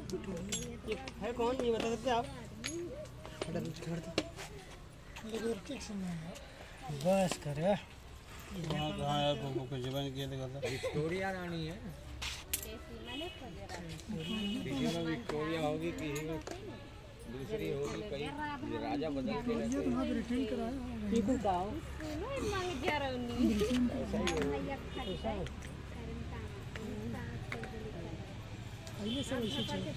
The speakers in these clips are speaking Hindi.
है कौन ये बता सकते आप? बस कर वहाँ कहाँ यार को जीवन किया देखा विक्टोरिया रानी है। किसी में विक्टोरिया होगी, किसी में दूसरी होगी, कहीं राजा बदल के रहते हैं। ठीक गाँव ये सब ऐसे चलते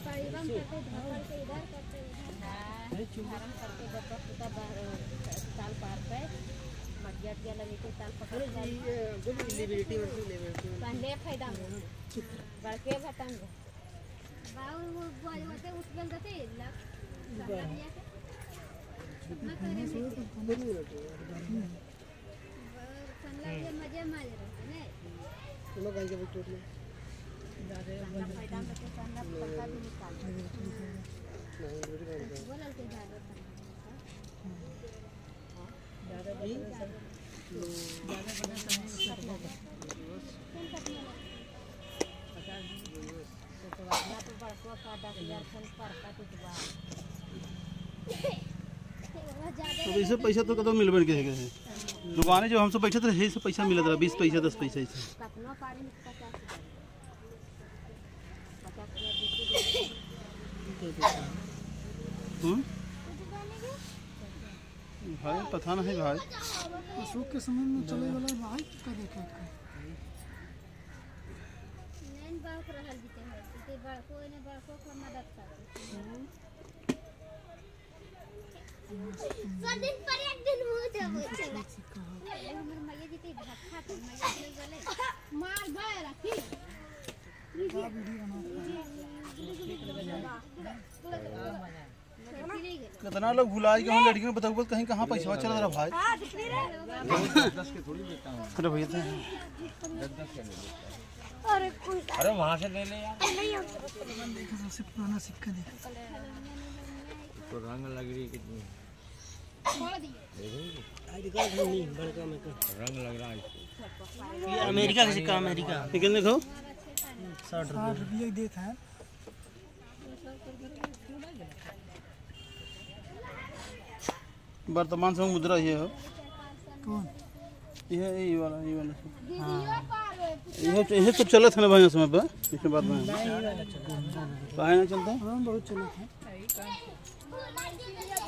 तो इससे पैसा तो कदम मिलबे के दुकानें जो हमसे पैसा तो है से पैसा मिलत रहा 20 पैसा 10 पैसा ऐसे। भाई पता नहीं भाई अशोक के समय में चले वाला भाई का देखा नैन बाप रहल जीते है ते बड़को ने बड़को को मदद कर दिन पर एक दिन हो जावे चला हमर मैया जीते भक्खा तो मैया ले गले मार भाई रखी कितना लोग भुला के हम लड़कियों में बताओ कहीं कहाँ पैसा चल रहा भाई 10 के थोड़ी देता हूं। अरे भैया 10 के ले लेता। अरे वहां से ले ले यार देखो सबसे पुराना सिक्का देखो तो रंग लग रही कितनी नहीं बड़का में रंग लग रहा है ये अमेरिका का सिक्का अमेरिका कितने देखो 60 रुपये देता है। वर्तमान समय मुद्रा ये है कौन ये वाला हाँ ये सब चलत है ना भाई समय पे इसमें बात नहीं काहे ना चलता बहुत चलत है।